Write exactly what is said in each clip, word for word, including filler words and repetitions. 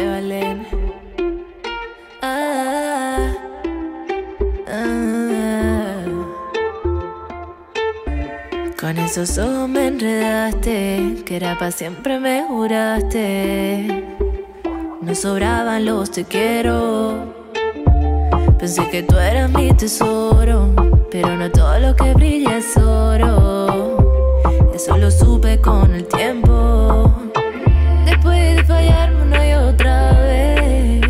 Valen. Ah, ah. Con esos ojos me enredaste, que era pa' siempre me juraste. No sobraban los te quiero. Pensé que tú eras mi tesoro, pero no todo lo que brilla es oro. Eso lo supe con el tiempo. Después de fallarme una y otra vez,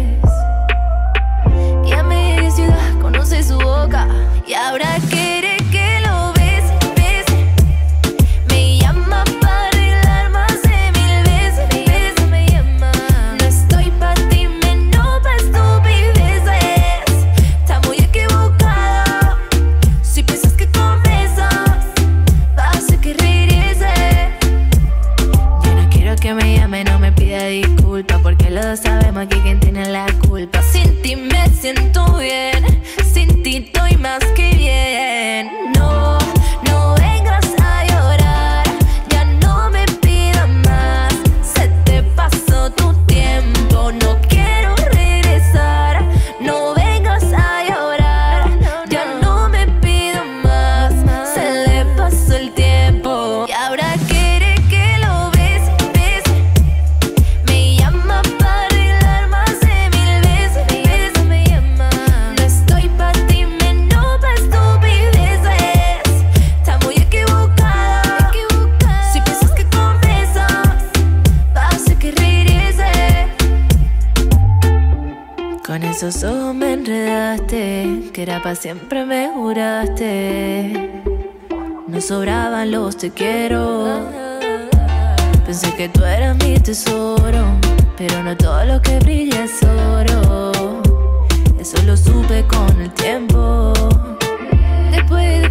y a media ciudad conoce su boca, y ahora quiere que lo bese, bese. Me llama para arreglar más de mil veces, veces me llama. No estoy pa' ti, menos pa' estupideces. Está muy equivocado si piensas que con besos vas a hacer que regrese. Yo no quiero que me llame, no me pida disculpas, porque los dos sabemos aquí quién tiene la culpa. Sin ti me siento bien, sin ti estoy más que bien. No, no vengas a llorar, ya no me pidas más. Se te pasó tu tiempo, no quiero regresar. No vengas a llorar, ya no me pidas más. Se le pasó el tiempo y ahora quiere que lo bese, bese. Me llama para arreglar más de mil veces, veces me llama. No estoy pa' ti, menos pa' estupideces. Está muy equivocada, si piensas que con besos vas a hacer que regrese. Con esos ojos me enredaste, que era pa' siempre me juraste. No sobraban los te quiero. Pensé que tú eras mi tesoro, pero no todo lo que brilla es oro. Eso lo supe con el tiempo. Después de